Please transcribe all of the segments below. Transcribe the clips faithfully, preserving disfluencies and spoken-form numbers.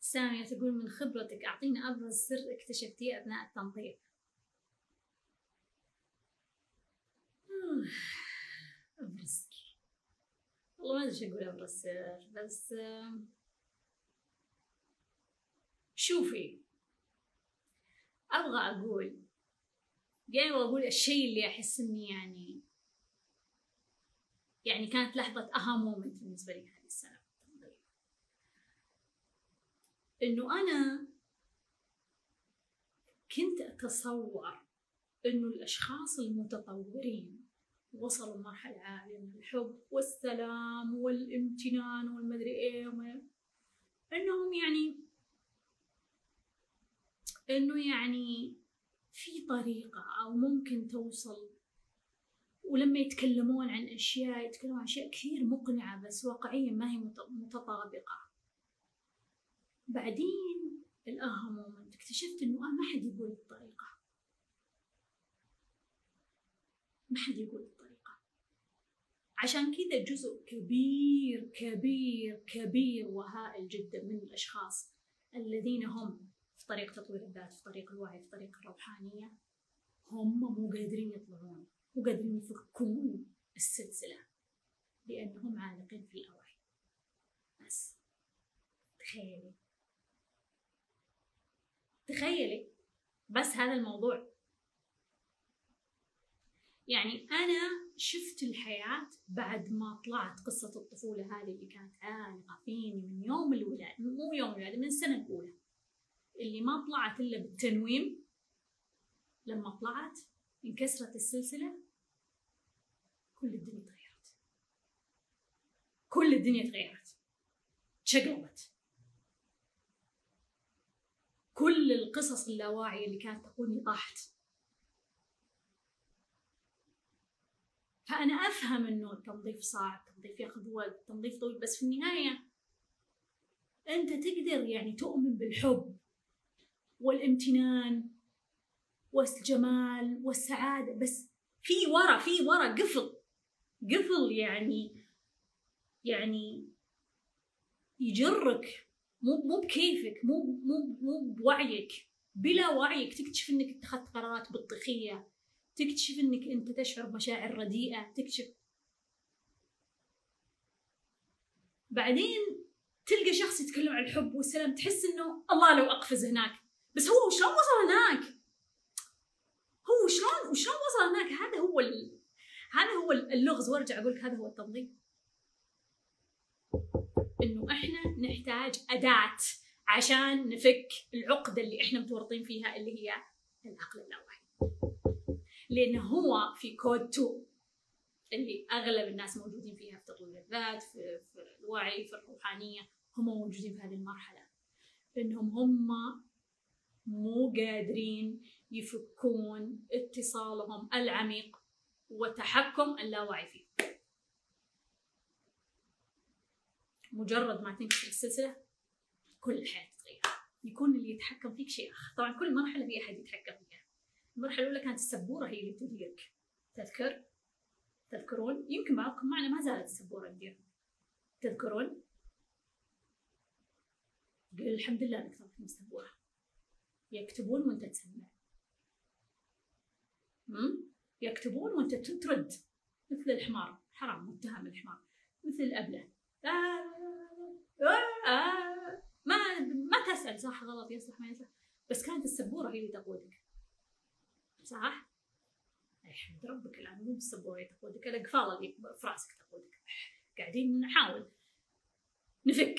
سامية تقول من خبرتك أعطينا أبرز سر اكتشفتيه أثناء التنظيف. أبرز سر، والله ما أدري إيش أقول أبرز سر، بس شوفي أبغى أقول يعني وأقول الشيء اللي أحس إني يعني يعني كانت لحظة أها مومنت بالنسبة لي هذه السنة، إنه أنا كنت أتصور إنه الأشخاص المتطورين وصلوا لمرحلة عالية من الحب والسلام والامتنان والمدري إيه وما إنهم يعني إنه يعني في طريقة أو ممكن توصل، ولما يتكلمون عن أشياء يتكلمون عن أشياء كثير مقنعة بس واقعيا ما هي متطابقة. بعدين الأها مومنت اكتشفت إنه ما حد يقول الطريقة، ما حد يقول الطريقة. عشان كذا جزء كبير كبير كبير وهائل جدا من الأشخاص الذين هم في طريق تطوير الذات، في طريق الوعي، في طريق الروحانية، هم مو قادرين يطلعون، مو قادرين يفكون السلسلة لأنهم عالقين في الأوعي. بس تخيلي تخيلي بس هذا الموضوع، يعني أنا شفت الحياة بعد ما طلعت قصة الطفولة هذه اللي كانت عالقة فيني من يوم الولادة، مو يوم الولادة، من السنة الأولى اللي ما طلعت إلا بالتنويم. لما طلعت انكسرت السلسلة، كل الدنيا تغيرت، كل الدنيا تغيرت، تشقلبت. كل القصص اللاواعية اللي كانت تقولني طاحت. فأنا أفهم إنه التنظيف صعب، التنظيف ياخذ وقت، التنظيف طويل، بس في النهاية أنت تقدر يعني تؤمن بالحب والامتنان والجمال والسعادة، بس في ورا في ورا قفل قفل يعني يعني يجرك، مو مو بكيفك، مو مو مو بوعيك، بلا وعيك تكتشف انك اتخذت قرارات بطيخية، تكتشف انك انت تشعر بمشاعر رديئة، تكتشف بعدين تلقى شخص يتكلم عن الحب والسلام، تحس انه الله لو اقفز هناك، بس هو شلون وصل هناك؟ هو شلون وشلون وصل هناك؟ هذا هو ال... هذا هو اللغز. وارجع اقول لك هذا هو التنظيف، انه احنا نحتاج اداة عشان نفك العقدة اللي احنا متورطين فيها اللي هي العقل اللاواعي، لانه هو في كود اثنين اللي اغلب الناس موجودين فيها، في تطوير الذات، في, في الوعي، في الروحانية، هم موجودين في هذه المرحلة، انهم هم مو قادرين يفكون اتصالهم العميق وتحكم اللاواعي فيه. مجرد ما تنكسر السلسلة كل الحياة تتغير، يكون اللي يتحكم فيك شيء آخر. طبعا كل مرحلة في أحد يتحكم فيها. المرحلة الأولى كانت السبورة هي اللي تديرك، تذكر تذكرون؟ يمكن بعضكم معنا ما زالت السبورة تدير، تذكرون؟ قل الحمد لله انك طلعت من السبورة. يكتبون وانت تسمع، يكتبون وانت ترد مثل الحمار، حرام متهم الحمار، مثل الأبلة. آه آه آه ما ما تسأل صح غلط، يصلح ما يصلح، بس كانت السبورة هي اللي تقودك، صح؟ احمد ربك الآن مو السبورة هي تقودك، القفالة اللي في راسك تقودك. قاعدين نحاول نفك.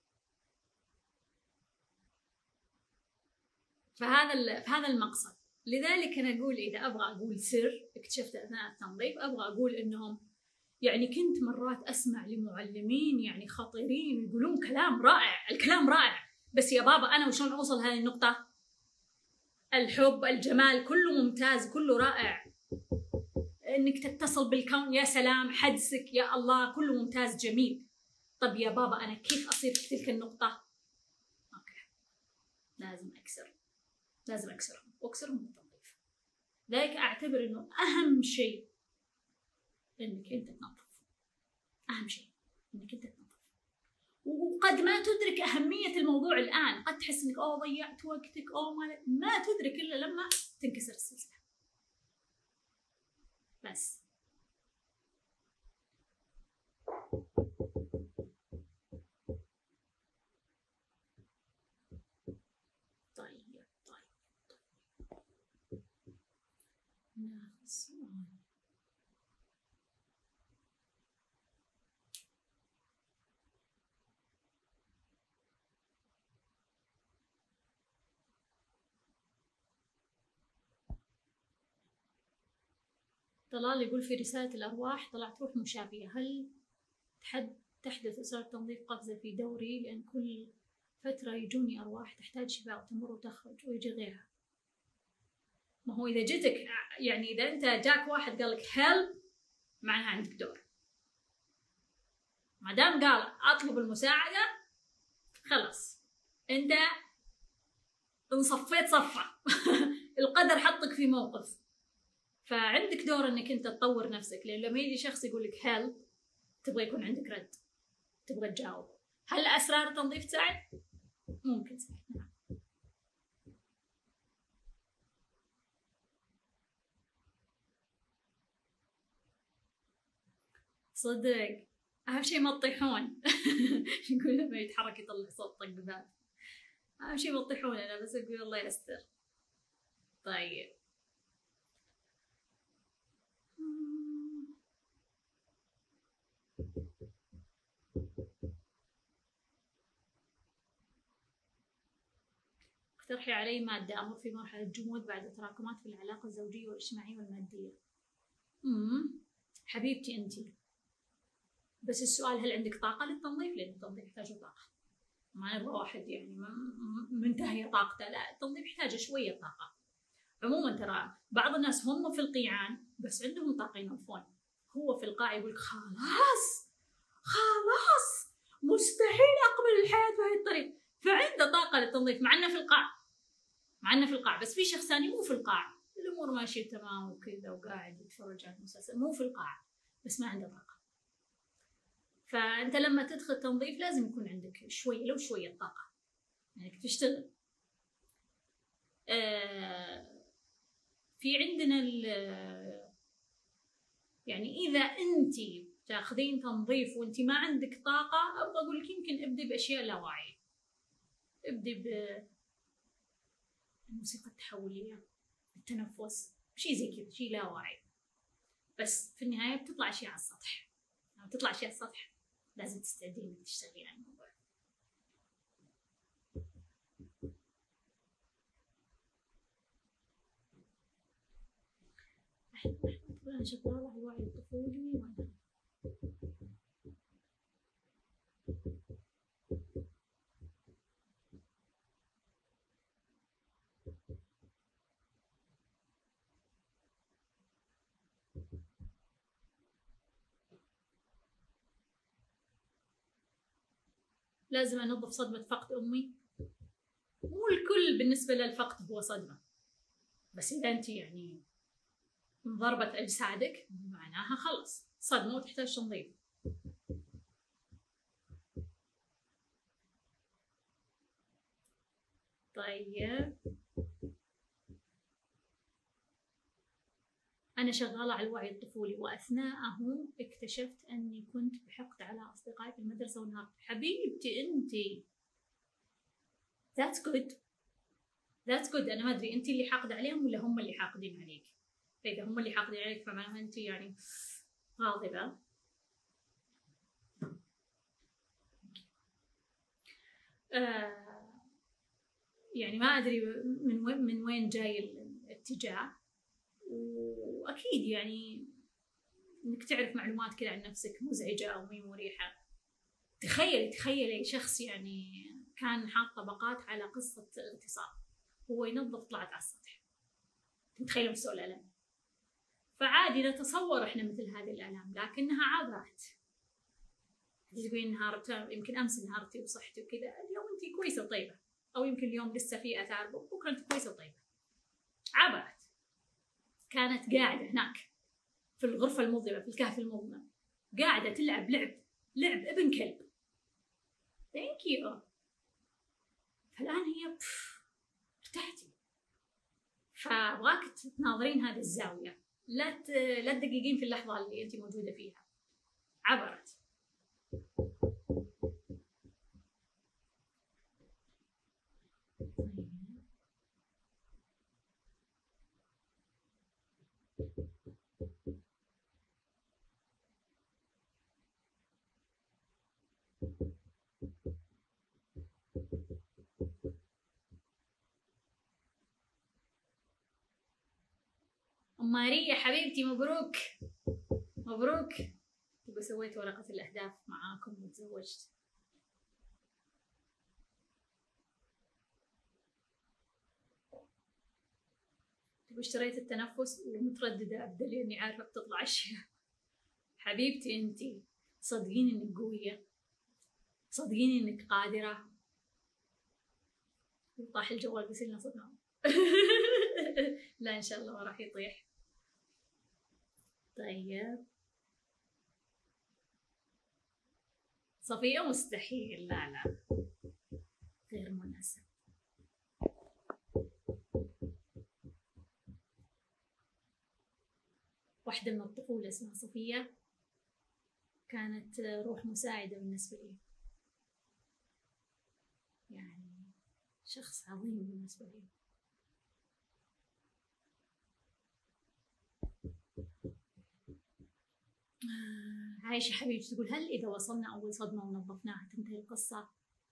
فهذا فهذا المقصد. لذلك أنا أقول إذا أبغى أقول سر اكتشفته أثناء التنظيف، أبغى أقول إنهم يعني كنت مرات أسمع لمعلمين يعني خطيرين يقولون كلام رائع، الكلام رائع، بس يا بابا أنا وشلون أوصل هذه النقطة؟ الحب، الجمال، كله ممتاز، كله رائع، إنك تتصل بالكون، يا سلام، حدسك، يا الله، كله ممتاز جميل. طب يا بابا أنا كيف أصير في تلك النقطة؟ أوكي، لازم أكسر لازم أكسرهم وأكسرهم بالتنظيف. ذلك أعتبر إنه أهم شيء إنك أنت تنظف، أهم شيء إنك أنت تنظف. وقد ما تدرك أهمية الموضوع الآن، قد تحس إنك أوه ضيعت وقتك، أوه ما, ما تدرك إلا لما تنكسر السلسلة. بس طيب طيب طيب ناخذ سؤال. طلال يقول في رسالة الأرواح طلعت روح مشابهة، هل تحد تحدث إصرار تنظيف قفزة في دوري؟ لأن كل فترة يجوني أرواح تحتاج شفاء وتمر وتخرج ويجي غيرها. ما هو إذا جتك يعني إذا أنت جاك واحد قال لك هيلب معناها عندك دور. ما دام قال أطلب المساعدة خلاص أنت انصفيت صفة. القدر حطك في موقف، فعندك دور انك انت تطور نفسك. لان لما يجي شخص يقول لك هل تبغى يكون عندك رد، تبغى تجاوب. هل اسرار التنظيف تساعد؟ ممكن تساعد. صدق اهم شيء ما تطيحون. يقول لما يتحرك يطلع صوت طق باب. اهم شيء ما تطيحون، انا بس اقول الله يستر. طيب اقترحي علي مادة أمر في مرحلة جمود بعد تراكمات في العلاقة الزوجية والاجتماعية والمادية. امم حبيبتي أنتي، بس السؤال هل عندك طاقة للتنظيف؟ لأن التنظيف يحتاج طاقة. ما نبغى واحد يعني منتهية طاقته، لا، التنظيف يحتاج شوية طاقة. عموما ترى بعض الناس هم في القيعان بس عندهم طاقة ينظفون. هو في القاع يقول خلاص خلاص مستحيل أقبل الحياة بهذه الطريقة، فعنده طاقة للتنظيف مع إنه في القاع، مع إنه في القاع. بس في شخص ثاني مو في القاع، الأمور ماشية تمام وكذا وقاعد يتفرج على المسلسل، مو في القاع بس ما عنده طاقة. فأنت لما تدخل تنظيف لازم يكون عندك شوية لو شوية طاقة يعني تشتغل. آه في عندنا يعني إذا أنت تاخذين تنظيف وأنت ما عندك طاقة، أبغى أقول لك يمكن ابدي بأشياء لا واعية. ابدي بالموسيقى التحولية، التنفس، شيء زي كذا، شيء لا واعي. بس في النهاية بتطلع أشياء على السطح. لما تطلع أشياء على السطح لازم تستعدين إنك تشتغلين على الموضوع. أنا شغالة على الوعي الطفولي وأنا لازم أنظف صدمة فقد أمي. مو الكل بالنسبة للفقد هو صدمة، بس إذا أنت يعني انضربت أجسادك معناها خلص صدمة وتحتاج تنظيف. طيب أنا شغالة على الوعي الطفولي وأثناءه اكتشفت أني كنت بحقد على أصدقائي في المدرسة وانهارت. حبيبتي أنتي that's good that's good. أنا ما أدري أنتي اللي حاقدة عليهم ولا هم اللي حاقدين عليك. فإذا هم اللي حاقدين عليك فمعناها أنتي يعني غاضبة. آه يعني ما أدري من وين من وين جاي الاتجاه، وأكيد يعني إنك تعرف معلومات كذا عن نفسك مزعجة أو مي مريحة. تخيلي تخيلي شخص يعني كان حاط طبقات على قصة اغتصاب، هو ينظف طلعت على السطح. تتخيلوا مستوى الألم؟ فعادي نتصور إحنا مثل هذه الآلام لكنها عابرات. تقولين انهارت، يمكن أمس انهارتي وصحتي وكذا، اليوم أنت كويسة وطيبة، أو يمكن اليوم لسه في آثار، بكرة أنت كويسة وطيبة. عابرات كانت قاعدة هناك في الغرفة المظلمة في الكهف المظلم، قاعدة تلعب لعب لعب ابن كلب، ثانك يو. فالآن هي ارتحتي، فأبغاك تناظرين هذه الزاوية، لا لا تدققين في اللحظة اللي أنت موجودة فيها. عبرت. أم ماريا حبيبتي مبروك مبروك، تبقى سويت ورقة الأهداف معاكم وتزوجت. تبقى اشتريت التنفس ومترددة أبدأ لأني عارفة بتطلع أشياء. حبيبتي أنتي صدقيني إنك قوية، صدقيني إنك قادرة. طاح الجوال بيصير لنا صدمة. لا إن شاء الله ما راح يطيح. طيب صفية مستحيل، لا لا غير مناسب. واحدة من الطفولة اسمها صفية، كانت روح مساعدة بالنسبة لي، يعني شخص عظيم بالنسبة لي. عايشة حبيبتي تقول هل إذا وصلنا أول صدمة ونظفناها تنتهي القصة؟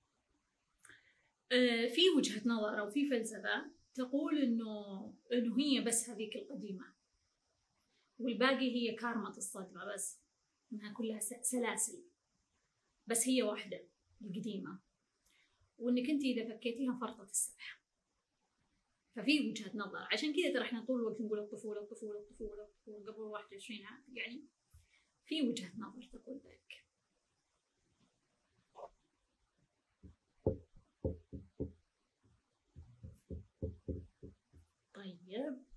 في وجهة نظر أو في فلسفة تقول إنه إنه هي بس هذيك القديمة والباقي هي كارمة الصدمة، بس إنها كلها سلاسل، بس هي واحدة القديمة، وإنك أنت إذا فكيتيها فرطت السبحة. ففي وجهة نظر، عشان كذا ترى إحنا طول الوقت نقول الطفولة الطفولة الطفولة الطفولة قبل واحد وعشرين عام، يعني في وجهة نظر تقول ذلك. طيب